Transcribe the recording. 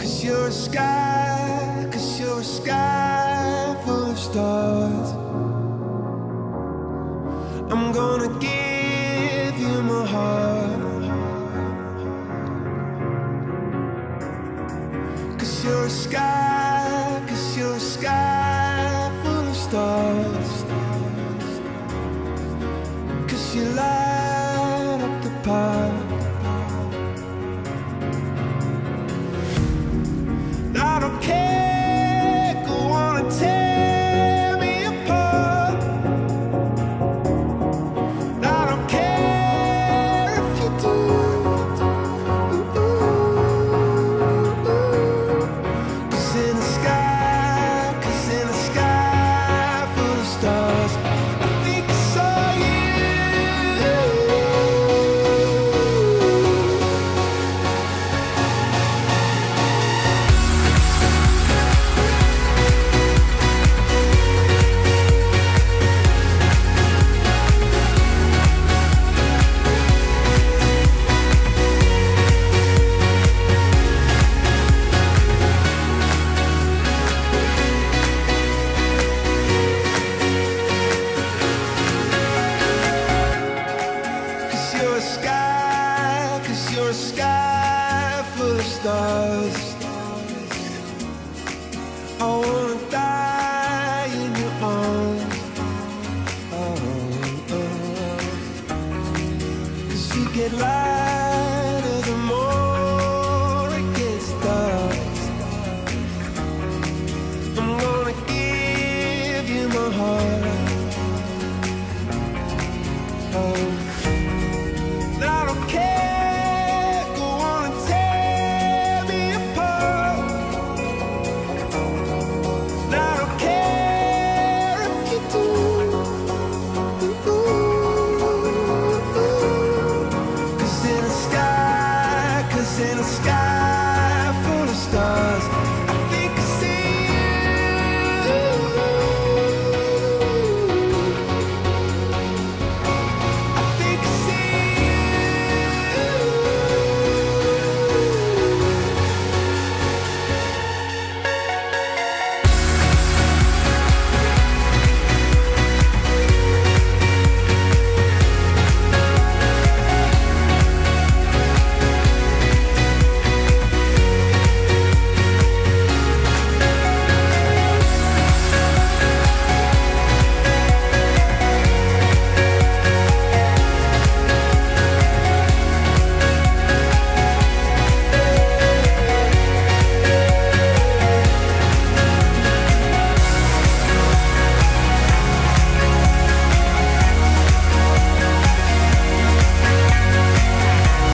'Cause you're a sky full of stars. I'm gonna give you my heart. 'Cause you're a sky full of stars. 'Cause you light up the park. I don't care, go on and tear me apart. I don't care if you do. Cause in the sky full of stars, I think I saw you. You're a sky full of stars. I wanna die in your arms. Oh, oh. 'Cause you get lighter the more it gets dark. I'm gonna give you my heart. Oh, I don't care. In the sky